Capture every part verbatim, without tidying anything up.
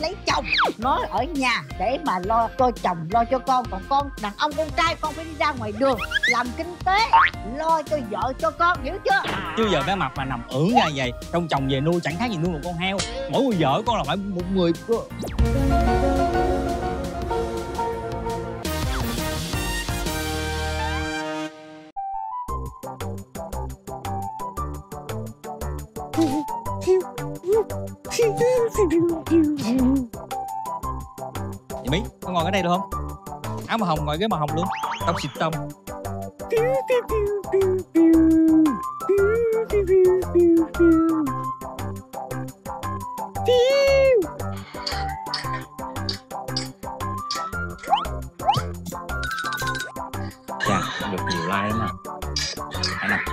lấy chồng. Nó ở nhà để mà lo cho chồng, lo cho con. Còn con đàn ông con trai con phải đi ra ngoài đường làm kinh tế, lo cho vợ cho con, hiểu chưa? Chứ giờ bé Mập mà nằm ưỡn ra vậy, trong chồng về nuôi chẳng khác gì nuôi một con heo. Mỗi người vợ con là phải một người cơ. Chị Mỹ, con ngồi ở đây được không? Áo màu hồng ngồi ghế màu hồng luôn. Tông xịt tông. Dạ, được nhiều like lắm nè. Hãy nè.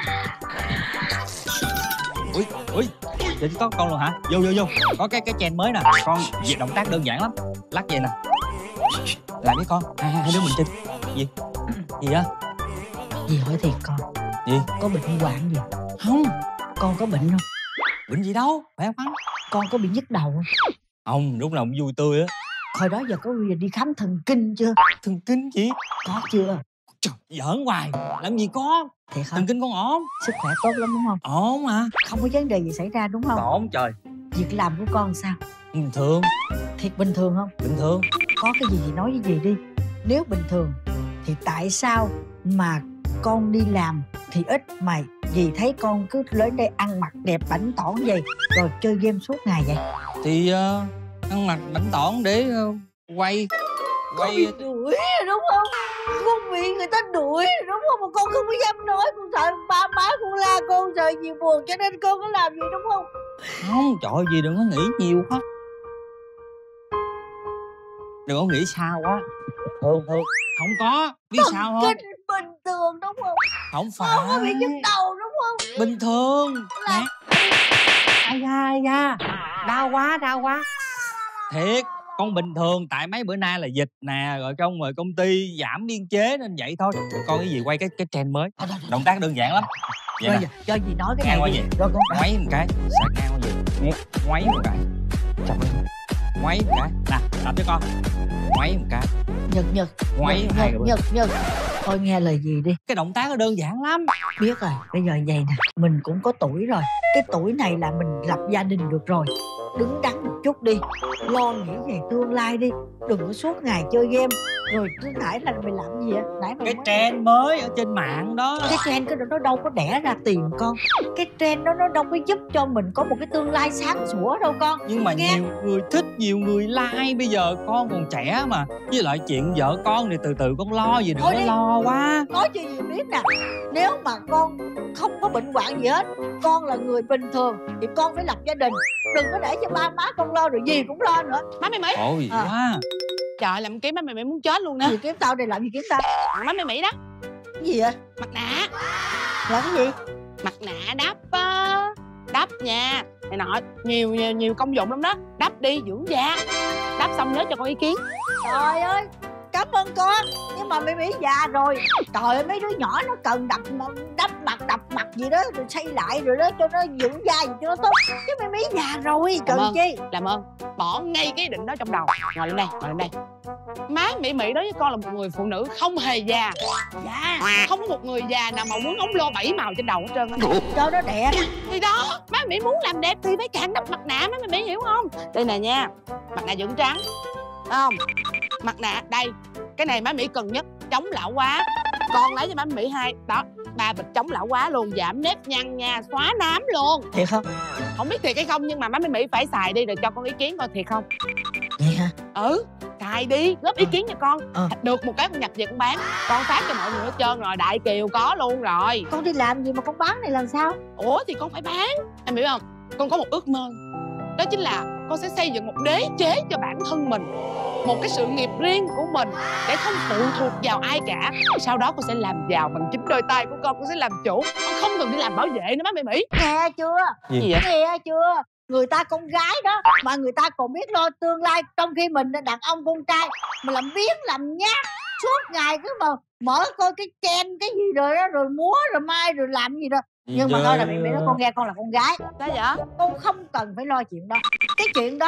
Ui, ui, giờ chỉ có con luôn hả? Vô, vô, vô. Có cái cái trend mới nè. Con việc động tác đơn giản lắm. Lắc vậy nè. Làm với con. Hai, hai đứa mình chơi. Gì? Gì á? Dì hỏi thiệt con. Gì? Có bệnh hoạn gì? Không. Con có bệnh không? Bệnh gì đâu, phải không? Con có bị nhức đầu không? Không, lúc nào cũng vui tươi á. Hồi đó giờ có bao giờ đi khám thần kinh chưa? Thần kinh gì? Có chưa? Trời, giỡn hoài. Làm gì có. Thiệt hả? Thần kinh con ổn. Sức khỏe tốt lắm đúng không? Ổn mà. Không có vấn đề gì xảy ra đúng không? Ổn trời. Việc làm của con sao? Bình thường. Thiệt bình thường không? Bình thường. Có cái gì thì nói với dì đi. Nếu bình thường thì tại sao mà con đi làm thì ít mà dì thấy con cứ lên đây ăn mặc đẹp bảnh tỏn vậy rồi chơi game suốt ngày vậy? Thì uh, ăn mặc bảnh tỏn để uh, quay Con quay bị đuổi rồi đúng không? Con bị người ta đuổi rồi đúng không? Mà con không có dám nói, con sợ ba má con la, con sợ dì buồn cho nên con có làm gì đúng không? Không, trời ơi, dì đừng có nghĩ nhiều quá. Đừng có nghĩ xa quá. Thường thường không có. Biết Thần sao không? kinh bình thường đúng không? Không phải. Con có bị nhức đầu đúng không? Bình thường. Là... Ai da, ai da. Đau quá, đau quá. Thiệt, con bình thường. Tại mấy bữa nay là dịch nè, rồi trong rồi công ty giảm biên chế nên vậy thôi. Con cái gì quay cái cái trend mới. Động tác đơn giản lắm. Vậy rồi nè. cho dì nói cái Ngang qua này đi. vậy. Rồi con Ngoáy một cái. Sạc ngang qua vậy. Ngoáy một cái. Chậm lên. Ngoáy một cái. Nè, làm cho con. Ngoáy một cái. Nhật Nhật Ngoáy Nhật hai Nhật, cái Nhật Nhật thôi nghe lời dì đi. Cái động tác nó đơn giản lắm. Biết rồi, bây giờ vậy nè, mình cũng có tuổi rồi. Cái tuổi này là mình lập gia đình được rồi. Đứng đắn một chút đi, lo nghĩ về tương lai đi. Đừng có suốt ngày chơi game. Rồi cứ nãy là mày làm gì á? Nãy mày Cái mới... trend mới ở trên mạng đó. Cái trend cái đó nó đâu có đẻ ra tiền con. Cái trend đó nó đâu có giúp cho mình có một cái tương lai sáng sủa đâu con. Nhưng mà nghe. nhiều người thích, nhiều người like. Bây giờ con còn trẻ mà. Với lại chuyện vợ con thì từ từ con lo gì, đừng Thôi có đi. lo quá. Nói cho dì biết nè, nếu mà con không có bệnh hoạn gì hết, con là người bình thường thì con phải lập gia đình. Đừng có để cho ba má con lo rồi dì cũng lo nữa. Má Mỹ Mỹ. Ôi gì À. quá. Trời, làm kiếm má Mỹ Mỹ muốn chết luôn nè. Gì kiếm tao đây, làm gì kiếm tao? Má Mỹ Mỹ đó. Cái gì vậy? Mặt nạ. Là cái gì? Mặt nạ đắp á. Đắp nha. Này nọ, nhiều, nhiều nhiều công dụng lắm đó. Đắp đi dưỡng da. Đắp xong nhớ cho con ý kiến. Trời ơi, cảm ơn con. Nhưng mà Mỹ Mỹ già rồi. Trời ơi, mấy đứa nhỏ nó cần đập đắp mặt đập mặt gì đó rồi xây lại rồi đó cho nó dưỡng da gì cho nó tốt. Chứ Mỹ Mỹ già rồi cần Làm ơn. chi. Làm ơn. Bỏ ngay cái ý định đó trong đầu. Ngồi lên đây, ngồi lên đây. Má Mỹ Mỹ đối với con là một người phụ nữ không hề già. Dạ. Không có một người già nào mà muốn ống lô bảy màu trên đầu hết trơn á. Cho nó đẹp. Thì đó, má Mỹ muốn làm đẹp thì phải càng đắp mặt nạ, má Mỹ hiểu không? Đây nè nha, mặt nạ dưỡng trắng. Thấy không? Mặt nạ đây, cái này má Mỹ cần nhất, chống lão hóa. Con lấy cho má Mỹ hai, đó, ba bịch chống lão hóa luôn, giảm nếp nhăn nha, xóa nám luôn. Thiệt không? Không biết thiệt hay không nhưng mà má Mỹ phải xài đi rồi cho con ý kiến coi thiệt không. Vậy hả? Ừ, xài đi, góp ý kiến cho con. Ờ. Được một cái con nhập về con bán, con phát cho mọi người hết trơn rồi, Đại Kiều có luôn rồi. Con đi làm gì mà con bán này làm sao? Ủa thì con phải bán, em hiểu không? Con có một ước mơ, đó chính là con sẽ xây dựng một đế chế cho bản thân mình, một cái sự nghiệp riêng của mình để không phụ thuộc vào ai cả. Sau đó con sẽ làm giàu bằng chính đôi tay của con, con sẽ làm chủ, con không cần đi làm bảo vệ nữa má Mỹ Mỹ. Nghe chưa? Gì, Gì vậy? Nghe chưa? Người ta con gái đó mà người ta còn biết lo tương lai, trong khi mình là đàn ông con trai mà làm biếng làm nhát suốt ngày cứ mà mở coi cái trend cái gì rồi đó, rồi múa rồi mai rồi làm gì đó. Nhưng mà thôi là mẹ mẹ nói con nghe con là con gái, Sao vậy? con không cần phải lo chuyện đó. Cái chuyện đó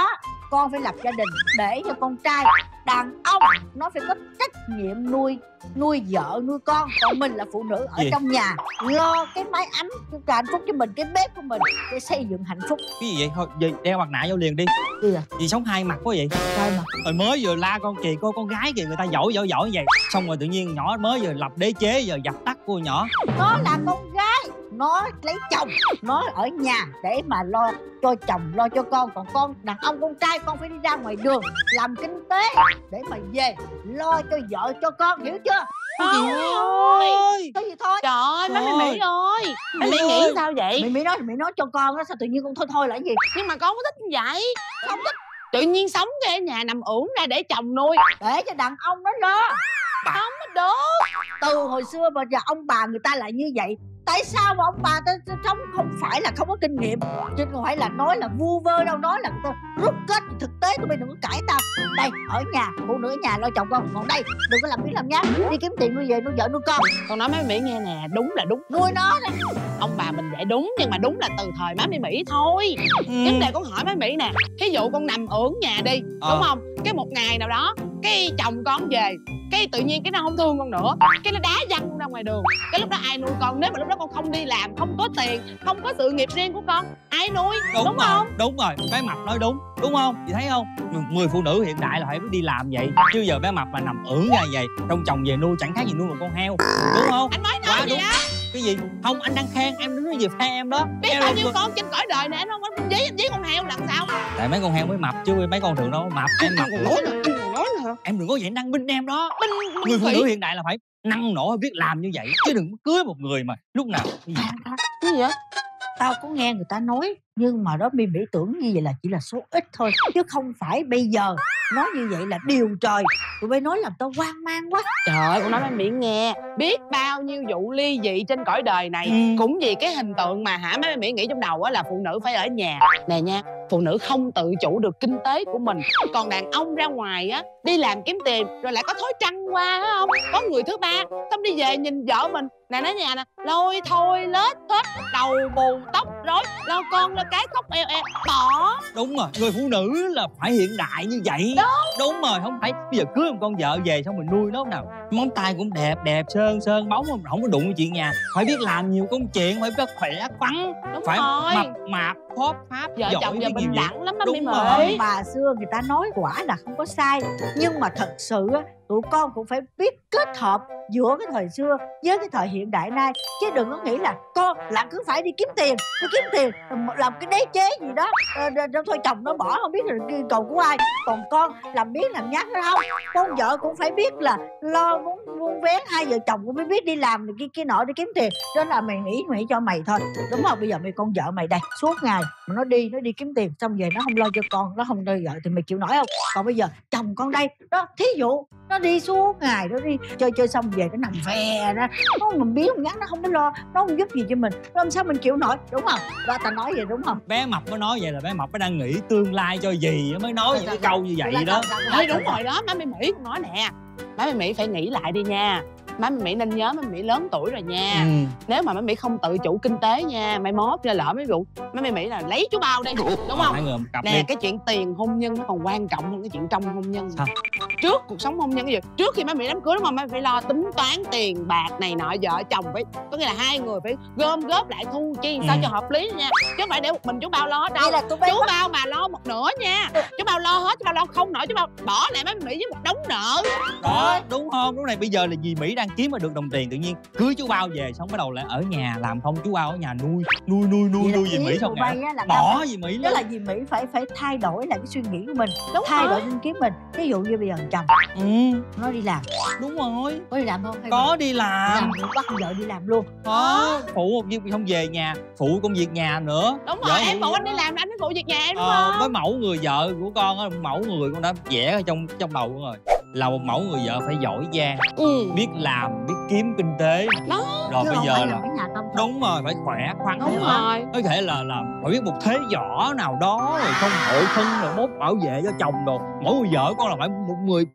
con phải lập gia đình để cho con trai. Đàn ông nó phải có trách nhiệm nuôi nuôi vợ nuôi con, còn mình là phụ nữ ở Gì? trong nhà lo cái mái ấm, cái hạnh phúc cho mình, cái bếp của mình để xây dựng hạnh phúc. Cái gì vậy? Thôi gì, đeo mặt nạ vô liền đi. Gì à? Gì sống hai mặt quá vậy? Sao mà Rồi mới vừa la con kìa, cô con gái kìa, người ta giỏi giỏi giỏi vậy, xong rồi tự nhiên nhỏ mới vừa lập đế chế giờ dập tắt cô nhỏ. nó là con gái, nó lấy chồng, nó ở nhà để mà lo cho chồng lo cho con, còn con đàn ông con trai con phải đi ra ngoài đường làm kinh tế để mà về lo cho vợ cho con, hiểu chưa? Gì Thôi. ơi? Có gì thôi. Trời ơi, má Trời Mỹ Mỹ ơi, má Mỹ Mỹ nghĩ ơi. sao vậy? Mày Mỹ nói mày nói cho con á, sao tự nhiên con thôi thôi là cái gì? Nhưng mà con có thích như vậy? Không thích. Tự nhiên sống cái ở nhà nằm ưởng ra để chồng nuôi. Để cho đàn ông nó lo. Không có được. Từ hồi xưa mà giờ ông bà người ta lại như vậy. Tại sao mà ông bà ta ta sống không phải là không có kinh nghiệm, chứ không phải là nói là vu vơ đâu, nói là ta rút kết thực tế. Tụi mình đừng có cãi tao. Đây ở nhà, phụ nữ ở nhà lo chồng con, còn đây đừng có làm biết làm nhát, đi kiếm tiền nuôi về nuôi vợ nuôi con. Con nói má Mỹ nghe nè, đúng là đúng. Nuôi nó đó. Ông bà mình dạy đúng, nhưng mà đúng là từ thời má Mỹ Mỹ thôi. Ừ. Vấn đề con hỏi má Mỹ nè, ví dụ con nằm ưởng nhà đi, Ờ. đúng không? Cái một ngày nào đó, cái chồng con về, cái tự nhiên cái nó không thương con nữa, cái nó đá văng con ra ngoài đường. Cái lúc đó ai nuôi con? Nếu mà lúc đó con không đi làm, không có tiền, không có sự nghiệp riêng của con, ai nuôi? Đúng, Đúng rồi, không? đúng rồi, bé Mập nói đúng, đúng không? Chị thấy không? Người phụ nữ hiện đại là phải biết đi làm vậy, chứ giờ bé Mập mà nằm ưởng ra vậy, trong chồng về nuôi chẳng khác gì nuôi một con heo, đúng không? Anh mới nói Quá gì đúng. á? Cái gì? Không, anh đang khen em, đứng nói gì phe em đó. Biết Em bao là- nhiêu con trên cõi đời này anh không có dí anh dí con heo làm sao? Tại mấy con heo mới mập chứ mấy con thường đâu mập. Em mập Anh còn nói nữa, anh còn nói nữa hả? em đừng có vậy năng binh em đó. Binh, Người phụ khỉ. nữ hiện đại là phải năng nổ, biết làm như vậy, chứ đừng có cưới một người mà lúc nào cái gì? Cái gì vậy? Tao có nghe người ta nói, nhưng mà đó Mỹ Mỹ tưởng như vậy là chỉ là số ít thôi, chứ không phải bây giờ nói như vậy là điều trời. Tụi bay nói làm tao hoang mang quá. Trời ơi, con nói má Mỹ nghe, biết bao nhiêu vụ ly dị trên cõi đời này, Ừ. cũng vì cái hình tượng mà hả má Mỹ nghĩ trong đầu á là phụ nữ phải ở nhà. Nè nha, phụ nữ không tự chủ được kinh tế của mình, còn đàn ông ra ngoài á đi làm kiếm tiền rồi lại có thói trăng qua á không, có người thứ ba, xong đi về nhìn vợ mình nè, nói nhà nè, lôi thôi lết hết, đầu bù tóc rối, lo con lo cái khóc eo eo, bỏ. Đúng rồi, người phụ nữ là phải hiện đại như vậy. Đúng. Đúng rồi, không phải bây giờ cưới một con vợ về xong mình nuôi nó nào móng tay cũng đẹp đẹp sơn sơn bóng, không, không có đụng chuyện nhà, phải biết làm nhiều công chuyện, phải biết khỏe khoắn, Đúng phải rồi. mập mạp phóp pháp, Vợ giỏi chồng giờ biết bình nhiều việc. đẳng lắm má Mỹ Đúng rồi. Mỹ. Bà xưa người ta nói quả là không có sai, nhưng mà thật sự á, tụi con cũng phải biết kết hợp giữa cái thời xưa với cái thời hiện đại nay, chứ đừng có nghĩ là con là cứ phải đi kiếm tiền, đi kiếm tiền làm cái đế chế gì đó, ờ, ờ, thôi chồng nó bỏ không biết là yêu cầu của ai, còn con làm biết làm nhát nó không. Con vợ cũng phải biết là lo muốn muốn vén, hai vợ chồng cũng phải biết đi làm cái cái nọ để kiếm tiền. Đó là mày nghĩ mày cho mày thôi, đúng không? Bây giờ mày con vợ mày đây suốt ngày mà nó đi nó đi kiếm tiền, xong về nó không lo cho con, nó không lo vợ thì mày chịu nổi không? Còn bây giờ chồng con đây đó, thí dụ nó đi suốt ngày, nó đi chơi chơi xong về nó nằm phè ra, nó mình biết không nhắn, nó không có lo, nó không giúp gì cho mình, nó làm sao mình chịu nổi, đúng không? Đó ta nói vậy đúng không? Bé Mập mới nói vậy là bé Mập mới đang nghĩ tương lai cho gì mới nói những cái câu như vậy đó. Ê, đúng rồi đó, má Mỹ Mỹ con nói nè, má Mỹ Mỹ phải nghĩ lại đi nha. Má Mỹ Mỹ nên nhớ má Mỹ lớn tuổi rồi nha. Ừ. Nếu mà má Mỹ không tự chủ kinh tế nha, mai mốt ra lỡ mấy vụ má Mỹ Mỹ là lấy chú bao đi, đúng không? Hai người một cặp Nè, đi. cái chuyện tiền hôn nhân nó còn quan trọng hơn cái chuyện trong hôn nhân. Sao? Trước cuộc sống hôn nhân cái gì? Trước khi má Mỹ đám cưới đúng không? Má Mỹ phải lo tính toán tiền bạc này nọ, vợ chồng phải, có nghĩa là hai người phải gom góp lại thu chi sao Ừ. cho hợp lý nha. Chứ không phải để một mình chú bao lo hết đâu. Đây là tụi bay Chú bao mà lo một nửa nha. Chú bao lo hết, chú bao lo không nổi, chú bao bỏ lại má Mỹ với một đống nợ. Đó, đúng không? Lúc này bây giờ là dì Mỹ đang kiếm mà được đồng tiền, tự nhiên cưới chú Bao về xong bắt đầu lại ở nhà làm không, chú Bao ở nhà nuôi nuôi nuôi nuôi nuôi dì Mỹ xong tụi bay rồi á là bỏ dì Mỹ đó lên. là gì, Mỹ phải phải thay đổi lại cái suy nghĩ của mình, Đúng thay rồi. đổi kinh kiếm mình. Ví dụ như bây giờ chồng Ừ, nó đi làm, đúng rồi, có đi làm không? Hay có đi đi làm, làm rồi bắt vợ đi làm luôn. có phụ một việc không về nhà, phụ công việc nhà nữa. Đúng Vợ rồi, em phụ phụ gì anh đó. đi làm là anh phải phụ việc nhà em đúng Ờ, với không? mẫu người vợ của con á, mẫu người con đã vẽ ở trong trong đầu con rồi, là một mẫu người vợ phải giỏi giang, Ừ. biết làm, biết kiếm kinh tế. Đó. Rồi Chứ bây không giờ phải là làm cái nhà không. đúng rồi, phải khỏe khoắn Đúng nữa. rồi. Có thể là là phải biết một thế võ nào đó, rồi không hộ thân, rồi mốt bảo vệ cho chồng đồ. Mỗi người vợ con là phải một người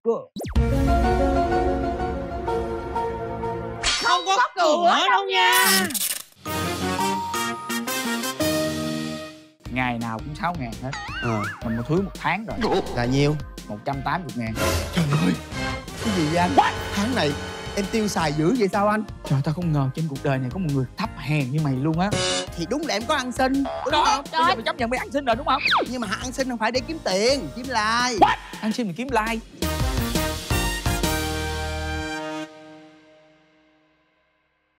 không có cửa đâu nha. Ngày ngày nào cũng sáu ngàn hết. Ờ. Mình mua thúi một tháng rồi. Là nhiêu? một trăm tám mươi ngàn. Trời ơi, cái gì vậy anh? Tháng này em tiêu xài dữ vậy sao anh? Trời, tao không ngờ trên cuộc đời này có một người thấp hèn như mày luôn á. Thì đúng là em có ăn xin, đúng Đó, không? bây giờ mày chấp nhận mày ăn xin rồi đúng không? Nhưng mà ăn xin không phải để kiếm tiền, kiếm like. Ăn xin mày kiếm like.